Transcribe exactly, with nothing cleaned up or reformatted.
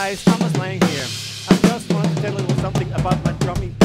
guys, Thomas Lang here. I just wanted to tell you a little something about my drumming